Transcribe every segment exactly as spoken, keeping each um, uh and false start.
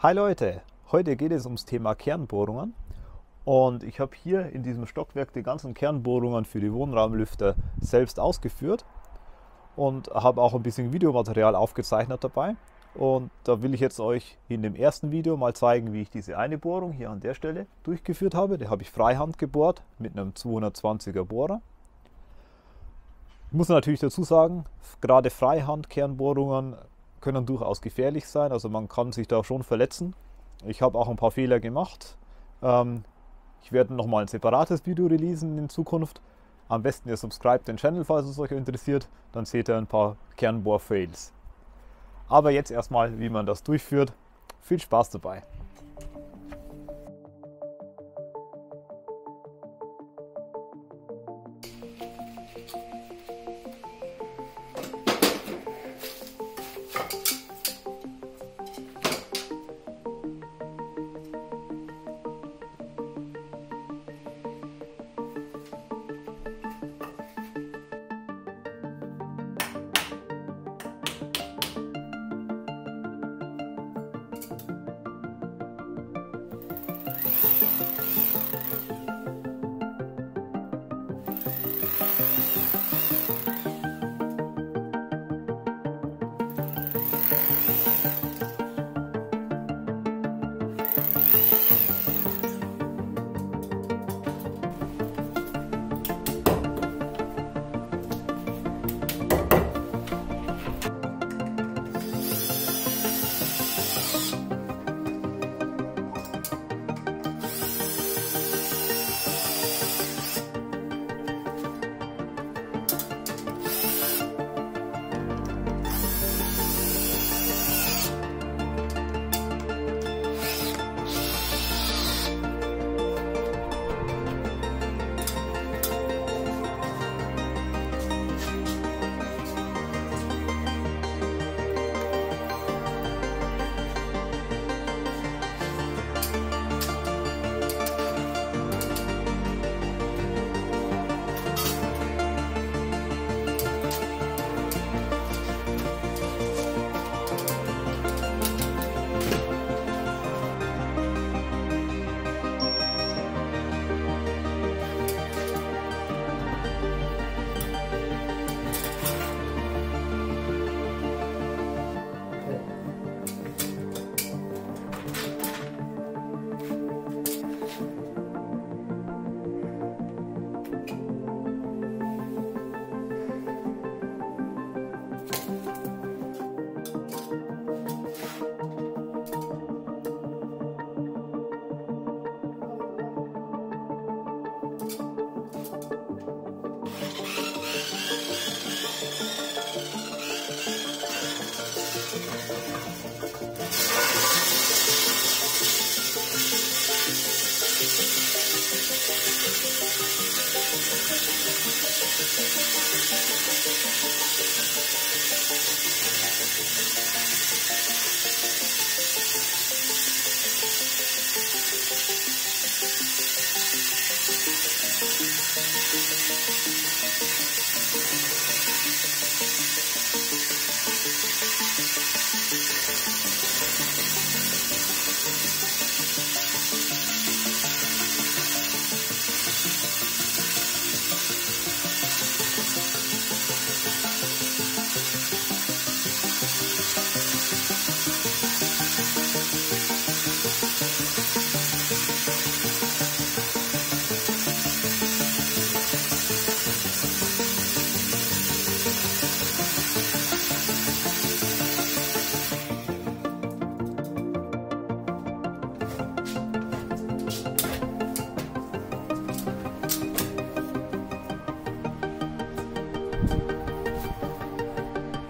Hi Leute, heute geht es ums Thema Kernbohrungen und ich habe hier in diesem Stockwerk die ganzen Kernbohrungen für die Wohnraumlüfter selbst ausgeführt und habe auch ein bisschen Videomaterial aufgezeichnet dabei. Und da will ich jetzt euch in dem ersten Video mal zeigen, wie ich diese eine Bohrung hier an der Stelle durchgeführt habe. Die habe ich freihand gebohrt mit einem zweihundertzwanziger Bohrer. Ich muss natürlich dazu sagen, gerade Freihand-Kernbohrungen können durchaus gefährlich sein, also man kann sich da schon verletzen. Ich habe auch ein paar Fehler gemacht. Ähm, ich werde nochmal ein separates Video releasen in Zukunft. Am besten ihr subscribt den Channel, falls es euch interessiert, dann seht ihr ein paar Kernbohr-Fails. Aber jetzt erstmal, wie man das durchführt. Viel Spaß dabei!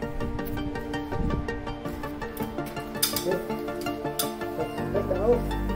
Auf.